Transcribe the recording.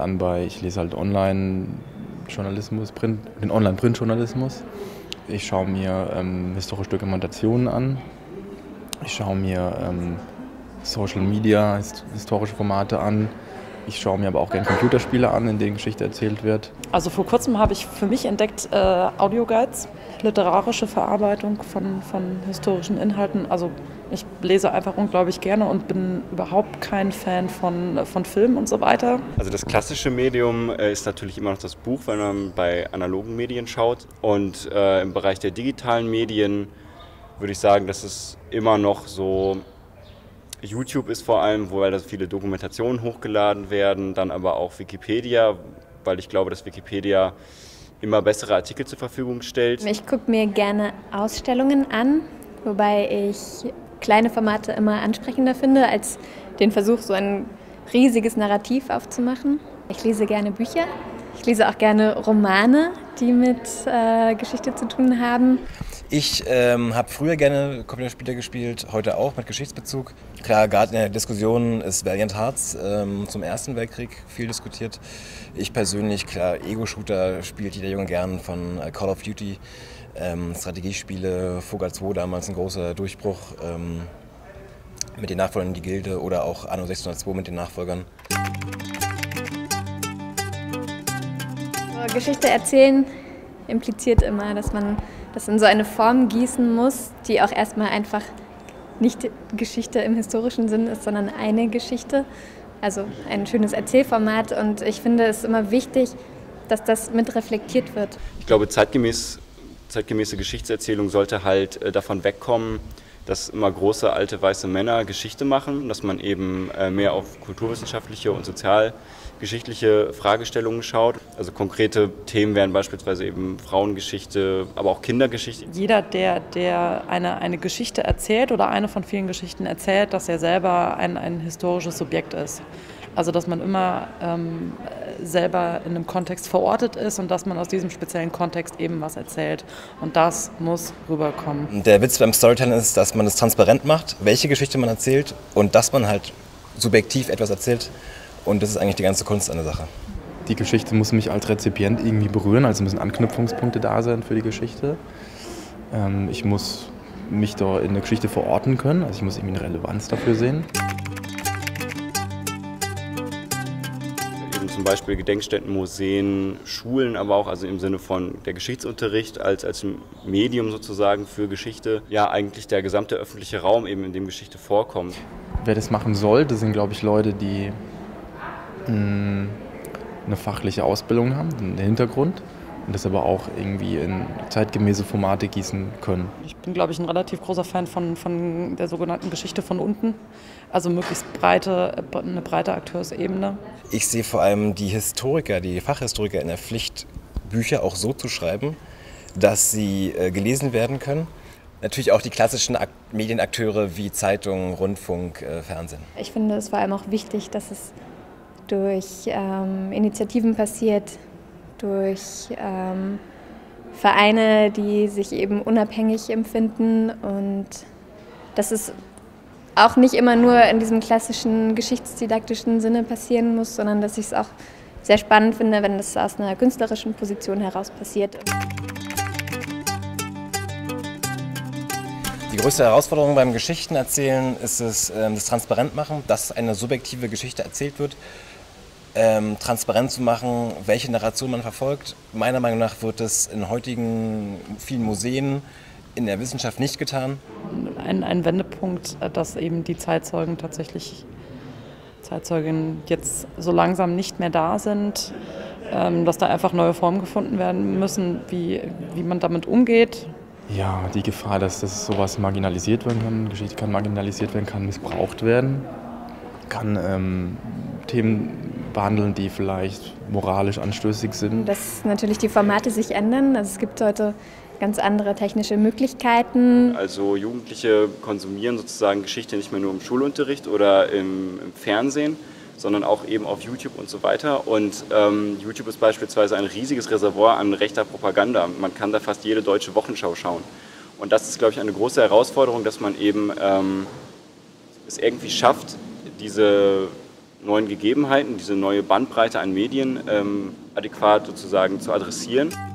an ich lese halt Online-Journalismus, den Online-Print-Journalismus. Ich schaue mir historische Dokumentationen an. Ich schaue mir Social Media, historische Formate an. Ich schaue mir aber auch gerne Computerspiele an, in denen Geschichte erzählt wird. Also vor kurzem habe ich für mich entdeckt Audioguides, literarische Verarbeitung von historischen Inhalten. Also ich lese einfach unglaublich gerne und bin überhaupt kein Fan von Film und so weiter. Also das klassische Medium ist natürlich immer noch das Buch, wenn man bei analogen Medien schaut. Und im Bereich der digitalen Medien würde ich sagen, dass es immer noch so YouTube ist vor allem, weil da viele Dokumentationen hochgeladen werden, dann aber auch Wikipedia, weil ich glaube, dass Wikipedia immer bessere Artikel zur Verfügung stellt. Ich gucke mir gerne Ausstellungen an, wobei ich kleine Formate immer ansprechender finde, als den Versuch, so ein riesiges Narrativ aufzumachen. Ich lese gerne Bücher. Ich lese auch gerne Romane, die mit Geschichte zu tun haben. Ich habe früher gerne Computerspiele gespielt, heute auch mit Geschichtsbezug. Klar, gerade in der Diskussion ist Valiant Hearts zum Ersten Weltkrieg viel diskutiert. Ich persönlich, klar, Ego-Shooter spielt jeder Junge gern von Call of Duty. Strategiespiele, Foga 2 damals ein großer Durchbruch mit den Nachfolgern Die Gilde oder auch Anno 1602 mit den Nachfolgern. Geschichte erzählen impliziert immer, dass man das in so eine Form gießen muss, die auch erstmal einfach nicht Geschichte im historischen Sinn ist, sondern eine Geschichte. Also ein schönes Erzählformat, und ich finde es immer wichtig, dass das mit reflektiert wird. Ich glaube, zeitgemäße Geschichtserzählung sollte halt davon wegkommen, dass immer große alte weiße Männer Geschichte machen, dass man eben mehr auf kulturwissenschaftliche und sozialgeschichtliche Fragestellungen schaut. Also konkrete Themen wären beispielsweise eben Frauengeschichte, aber auch Kindergeschichte. Jeder, der eine Geschichte erzählt oder eine von vielen Geschichten erzählt, dass er selber ein historisches Subjekt ist. Also dass man immer selber in einem Kontext verortet ist und dass man aus diesem speziellen Kontext eben was erzählt. Und das muss rüberkommen. Der Witz beim Storytelling ist, dass man es transparent macht, welche Geschichte man erzählt, und dass man halt subjektiv etwas erzählt. Und das ist eigentlich die ganze Kunst an der Sache. Die Geschichte muss mich als Rezipient irgendwie berühren, also müssen Anknüpfungspunkte da sein für die Geschichte. Ich muss mich da in der Geschichte verorten können, also ich muss irgendwie eine Relevanz dafür sehen. Zum Beispiel Gedenkstätten, Museen, Schulen, aber auch also im Sinne von der Geschichtsunterricht als Medium sozusagen für Geschichte. Ja, eigentlich der gesamte öffentliche Raum, eben in dem Geschichte vorkommt. Wer das machen soll, das sind, glaube ich, Leute, die eine fachliche Ausbildung haben, einen Hintergrund, und das aber auch irgendwie in zeitgemäße Formate gießen können. Ich bin, glaube ich, ein relativ großer Fan von der sogenannten Geschichte von unten. Also möglichst eine breite Akteursebene. Ich sehe vor allem die Historiker, die Fachhistoriker in der Pflicht, Bücher auch so zu schreiben, dass sie gelesen werden können. Natürlich auch die klassischen Medienakteure wie Zeitungen, Rundfunk, Fernsehen. Ich finde es vor allem auch wichtig, dass es durch Initiativen passiert, durch Vereine, die sich eben unabhängig empfinden, und dass es auch nicht immer nur in diesem klassischen geschichtsdidaktischen Sinne passieren muss, sondern dass ich es auch sehr spannend finde, wenn das aus einer künstlerischen Position heraus passiert. Die größte Herausforderung beim Geschichtenerzählen ist es, das Transparentmachen, dass eine subjektive Geschichte erzählt wird. Transparent zu machen, welche Narration man verfolgt. Meiner Meinung nach wird es in heutigen vielen Museen in der Wissenschaft nicht getan. Ein Wendepunkt, dass eben die Zeitzeuginnen jetzt so langsam nicht mehr da sind, dass da einfach neue Formen gefunden werden müssen, wie man damit umgeht. Ja, die Gefahr, dass sowas marginalisiert werden kann, Geschichte kann marginalisiert werden, kann missbraucht werden, kann Themen behandeln, die vielleicht moralisch anstößig sind. Dass natürlich die Formate sich ändern. Also es gibt heute ganz andere technische Möglichkeiten. Also Jugendliche konsumieren sozusagen Geschichte nicht mehr nur im Schulunterricht oder im Fernsehen, sondern auch eben auf YouTube und so weiter. Und YouTube ist beispielsweise ein riesiges Reservoir an rechter Propaganda. Man kann da fast jede deutsche Wochenschau schauen. Und das ist, glaube ich, eine große Herausforderung, dass man eben es irgendwie schafft, diese neuen Gegebenheiten, diese neue Bandbreite an Medien adäquat sozusagen zu adressieren.